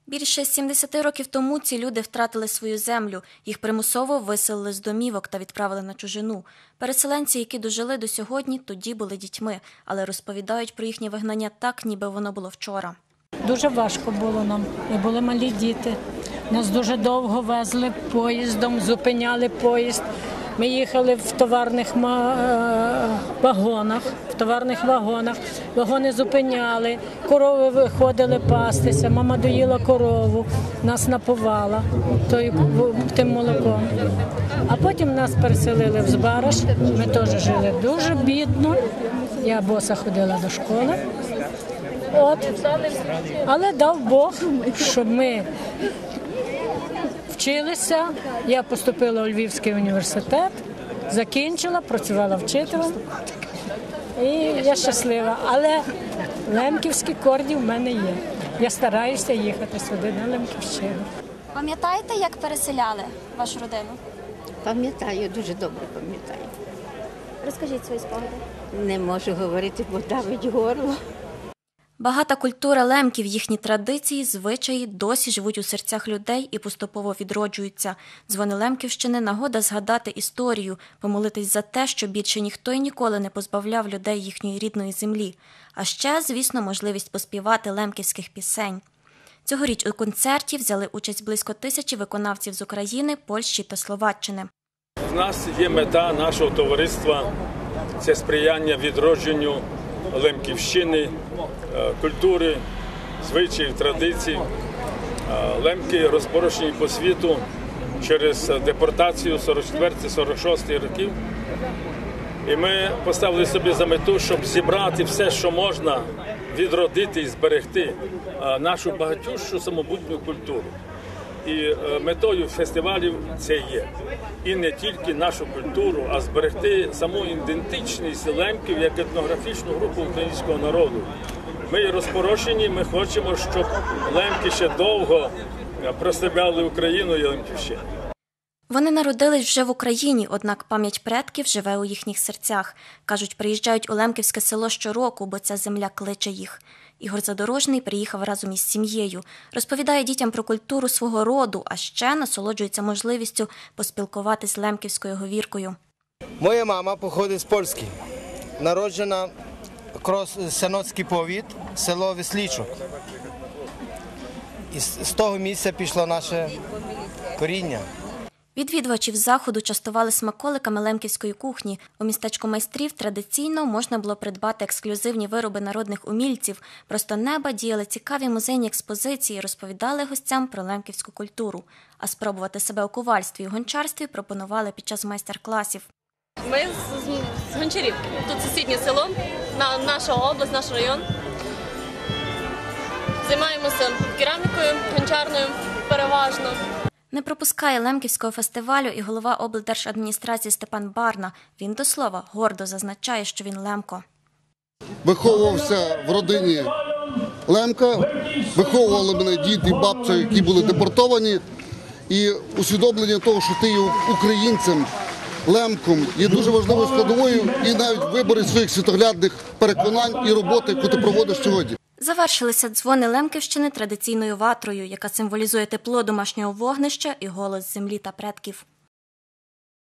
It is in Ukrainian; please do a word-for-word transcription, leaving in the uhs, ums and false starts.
Більше сімдесяти років тому ці люди втратили свою землю, їх примусово виселили з домівок та відправили на чужину. Переселенці, які дожили до сьогодні, тоді були дітьми, але розповідають про їхнє вигнання так, ніби воно було вчора. Дуже важко було нам, ми були малі діти. Нас дуже довго везли поїздом, зупиняли поїзд. Ми їхали в товарних вагонах, в товарних вагонах, вагони зупиняли, корови виходили пастися, мама доїла корову, нас напувала тим молоком. А потім нас переселили в Збараж, ми теж жили дуже бідно, я боса ходила до школи. От. Але дав Бог, щоб ми вчилися. Я поступила у Львівський університет, закінчила, працювала вчителем. І я щаслива. Але лемківські корні в мене є. Я стараюся їхати сюди на Лемківщину. Пам'ятаєте, як переселяли вашу родину? Пам'ятаю, дуже добре пам'ятаю. Розкажіть свої спогади. Не можу говорити, бо давить горло. Багата культура лемків, їхні традиції, звичаї досі живуть у серцях людей і поступово відроджуються. Дзвони Лемківщини – нагода згадати історію, помолитись за те, що більше ніхто і ніколи не позбавляв людей їхньої рідної землі. А ще, звісно, можливість поспівати лемківських пісень. Цьогоріч у концерті взяли участь близько тисячі виконавців з України, Польщі та Словаччини. У нас є мета нашого товариства – це сприяння відродженню Лемківщини, культури, звичаїв, традицій. Лемки розпорошені по світу через депортацію сорок четвертий - сорок шостий років. І ми поставили собі за мету, щоб зібрати все, що можна, відродити і зберегти нашу багатющу самобутню культуру. І метою фестивалів це є. І не тільки нашу культуру, а зберегти саму ідентичність лемків як етнографічну групу українського народу. Ми розпорошені, ми хочемо, щоб лемки ще довго прославляли Україну і Лемківщину. Вони народились вже в Україні, однак пам'ять предків живе у їхніх серцях. Кажуть, приїжджають у Лемківське село щороку, бо ця земля кличе їх. Ігор Задорожний приїхав разом із сім'єю. Розповідає дітям про культуру свого роду, а ще насолоджується можливістю поспілкуватись з лемківською говіркою. Моя мама походить з Польщі. Народжена Сяноцький повіт, село Веслічок. І з того місця пішло наше коріння. Відвідувачів заходу частували смаколиками лемківської кухні. У містечку майстрів традиційно можна було придбати ексклюзивні вироби народних умільців. Просто неба діяли цікаві музейні експозиції, розповідали гостям про лемківську культуру. А спробувати себе у ковальстві і гончарстві пропонували під час майстер-класів. Ми з, з Гончарівки. Тут сусіднє село, на, наша область, наш район. Займаємося керамікою, гончарною переважно. Не пропускає Лемківського фестивалю і голова облдержадміністрації Степан Барна. Він, до слова, гордо зазначає, що він лемко. Виховувався в родині лемка, виховували мене дід і бабця, які були депортовані. І усвідомлення того, що ти є українцем, лемком, є дуже важливою складовою і навіть вибори своїх світоглядних переконань і роботи, яку ти проводиш сьогодні. Завершилися дзвони Лемківщини традиційною ватрою, яка символізує тепло домашнього вогнища і голос землі та предків.